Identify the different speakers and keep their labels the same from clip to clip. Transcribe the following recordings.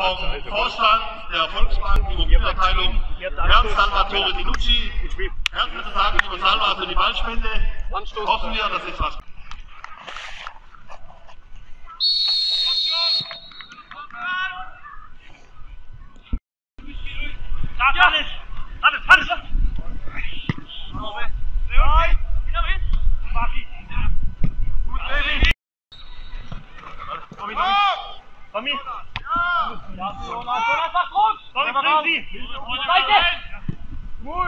Speaker 1: vom Vorstand der Volksbank Immobilienabteilung, Herrn Salvatore Dinucci. Herzlichen Dank, lieber Salva, für die Ballspende. Hoffen wir, dass es was.
Speaker 2: Alles! Tommy! Jonas, mach Druck! Tommy, bring sie! Weiter! Gut!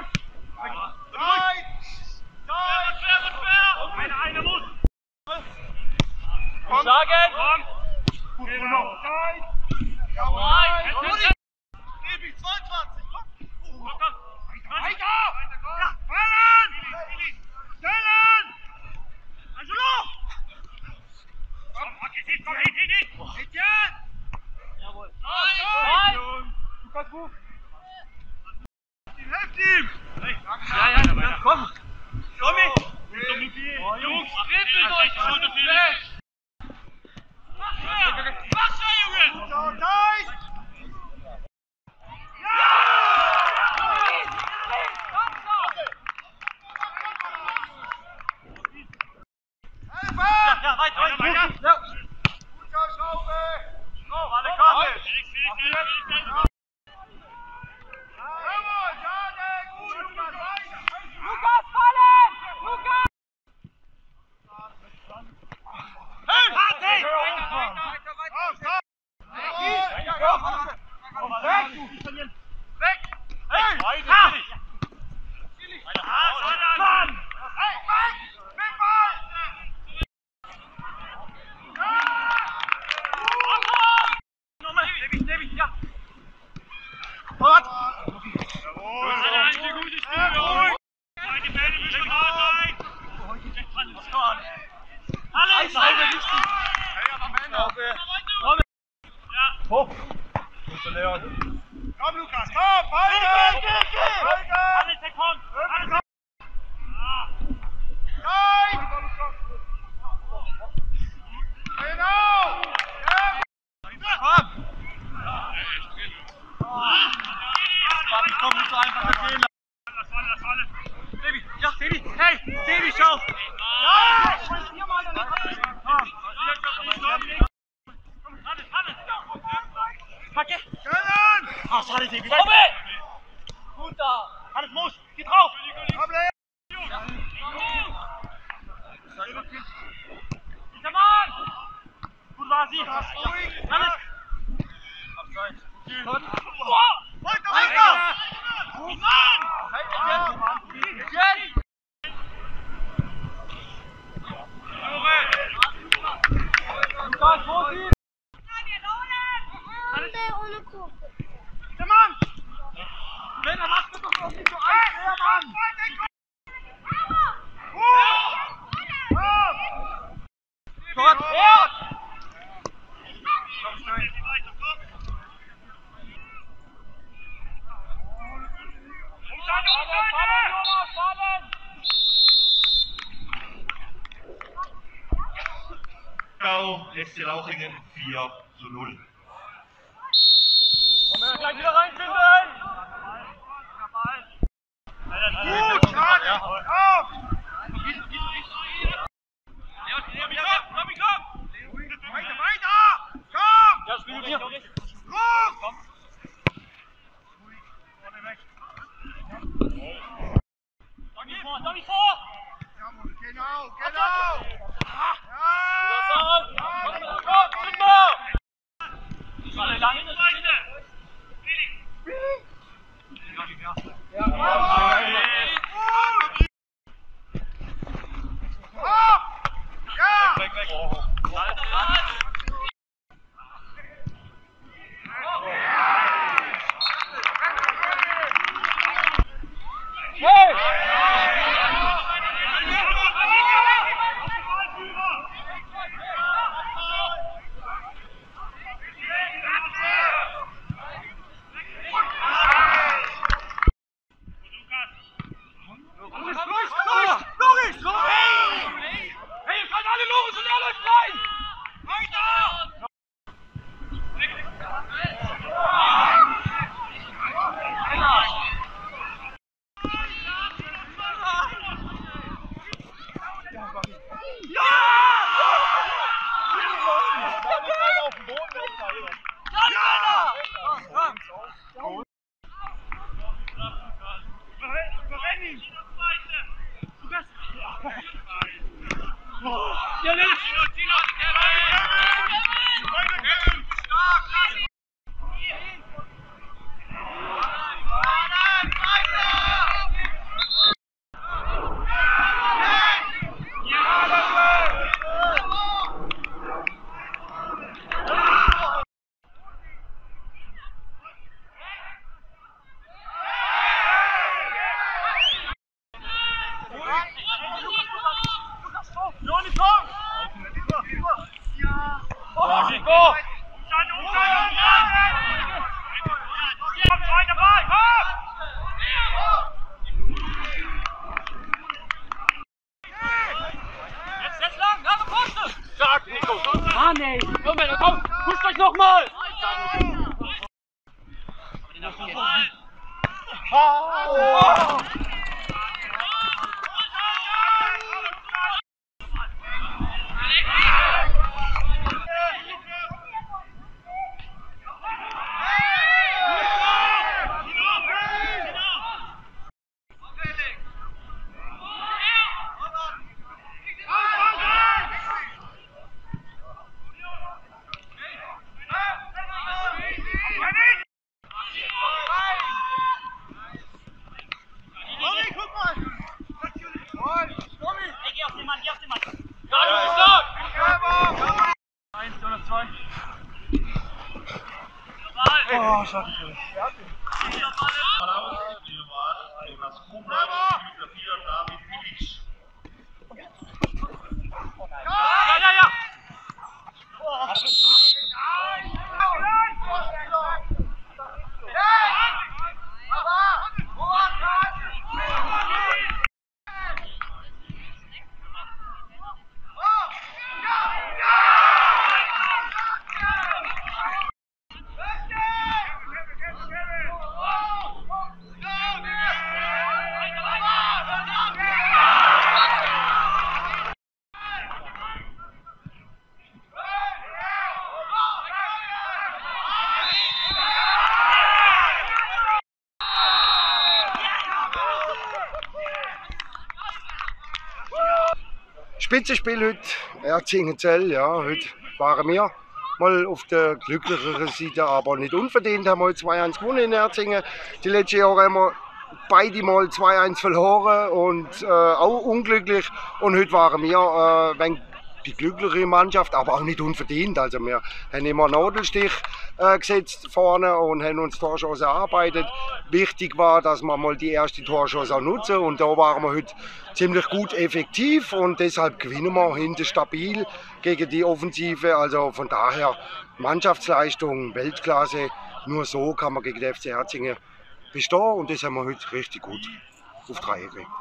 Speaker 2: Einer muss! Komm! Sagen! Komm! Gut, genau! Jawohl! Baby, 22! Komm! Weiter! Ja! Fallen! Stellen! Angelo! Komm, hin! Jawohl! Lukas, Buch! Helft ihm! Ja, komm! Tommy! Jungs, trippelt euch! Mach Junge! Ja, weiter! Lukas, fallen! Lukas! Hoch! Komm, Lukas, komm! Alles, der kommt! Alles! Genau! Komm! Komm, nicht so einfach gehen. Baby, ja, Baby! Hey, Baby, schau! Ja! Packe! Ah, schade, Baby! Komm! Gut da! Alles muss! Geh drauf! Dieser Mann! Gut war sie! Alles! Weiter! Gut, Mann! Lukas, wo sie?
Speaker 3: Ohne Kuchen.
Speaker 2: Der Mann! Männer, macht das doch nicht so einfach, Mann! Gott!
Speaker 1: SC Lauchringen 4:0.
Speaker 2: Wollen wir gleich wieder reinfinden? Gut, schade! Weiter! Komm! Ja, spiel mir! Komm! Doch nicht vor! Genau! Alle lang in der Seite! Go! Komm, zweiter Ball, komm! Jetzt lang, nach der Poste! Stark, Nico! Mann ey! Komm, pusht euch nochmal! Oh. Oh, schade. Ja.
Speaker 3: Spitzenspiel heute, Erzingenzell, ja, heute waren wir mal auf der glücklicheren Seite, aber nicht unverdient, haben wir 2-1 gewonnen in Erzingen. Die letzten Jahre haben wir beide mal 2-1 verloren und auch unglücklich. Und heute waren wir die glückliche Mannschaft, aber auch nicht unverdient. Also wir haben immer einen Nadelstich gesetzt vorne und haben uns Torchancen erarbeitet. Wichtig war, dass wir mal die erste Torchance auch nutzen und da waren wir heute ziemlich gut effektiv und deshalb gewinnen wir hinten stabil gegen die Offensive. Also von daher Mannschaftsleistung, Weltklasse. Nur so kann man gegen den FC Erzingen bestehen und das haben wir heute richtig gut auf die Reihe gekriegt.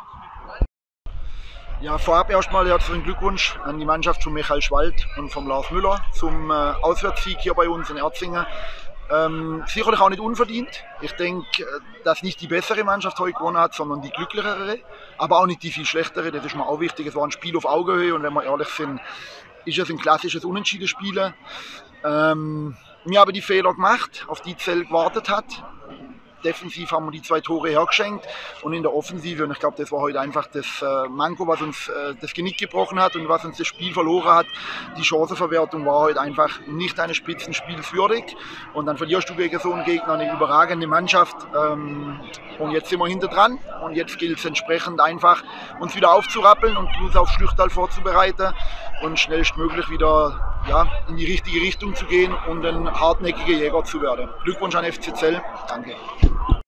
Speaker 4: Ja, vorab erstmal herzlichen Glückwunsch an die Mannschaft von Michael Schwald und von Lars Müller zum Auswärtssieg hier bei uns in Erzingen. Sicherlich auch nicht unverdient. Ich denke, dass nicht die bessere Mannschaft heute gewonnen hat, sondern die glücklichere, aber auch nicht die viel schlechtere. Das ist mir auch wichtig. Es war ein Spiel auf Augenhöhe und wenn wir ehrlich sind, ist es ein klassisches Unentschieden-Spiel. Wir haben die Fehler gemacht, auf die Zell gewartet hat. Defensiv haben wir die 2 Tore hergeschenkt und in der Offensive, und ich glaube, das war heute einfach das Manko, was uns das Genick gebrochen hat und was uns das Spiel verloren hat. Die Chancenverwertung war heute einfach nicht eines Spitzenspiels würdig und dann verlierst du gegen so einen Gegner eine überragende Mannschaft und jetzt sind wir hinter dran und jetzt gilt es entsprechend einfach, uns wieder aufzurappeln und uns auf Schlüchtal vorzubereiten und schnellstmöglich wieder in die richtige Richtung zu gehen und ein hartnäckiger Jäger zu werden. Glückwunsch an FC Zell, danke.